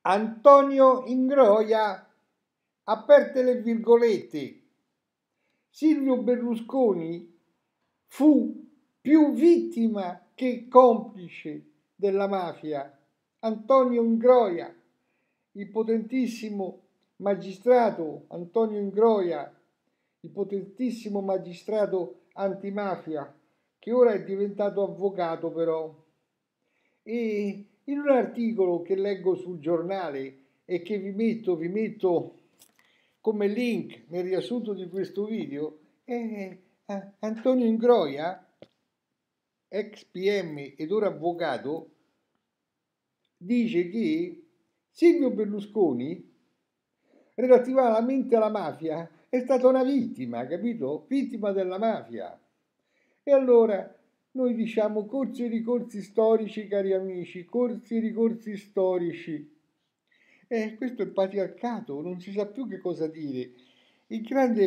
Antonio Ingroia, aperte le virgolette, Silvio Berlusconi fu più vittima che complice della mafia. Antonio Ingroia, il potentissimo magistrato Antonio Ingroia, il potentissimo magistrato antimafia, che ora è diventato avvocato però. E in un articolo che leggo sul giornale e che vi metto come link nel riassunto di questo video, Antonio Ingroia, ex PM ed ora avvocato, dice che Silvio Berlusconi, relativamente alla mafia, è stata una vittima, capito? Vittima della mafia. E allora noi diciamo corsi e ricorsi storici, cari amici, corsi e ricorsi storici. Questo è il patriarcato, non si sa più che cosa dire. Il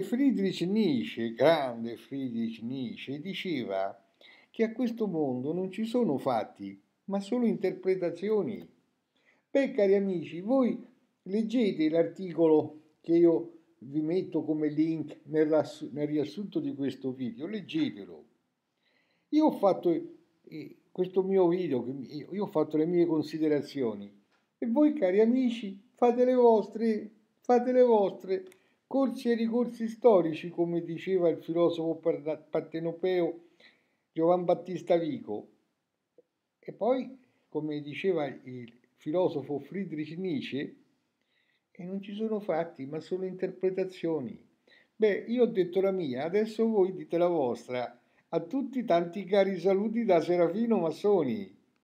grande Friedrich Nietzsche, diceva che a questo mondo non ci sono fatti, ma solo interpretazioni. Beh, cari amici, voi leggete l'articolo che io vi metto come link nel riassunto di questo video, leggetelo. Io ho fatto questo mio video, io ho fatto le mie considerazioni e voi, cari amici, fate le vostre corsi e ricorsi storici, come diceva il filosofo partenopeo Giovan Battista Vico. E poi, come diceva il filosofo Friedrich Nietzsche, e non ci sono fatti, ma solo interpretazioni. Beh, io ho detto la mia, adesso voi dite la vostra. A tutti tanti cari saluti da Serafino Massoni.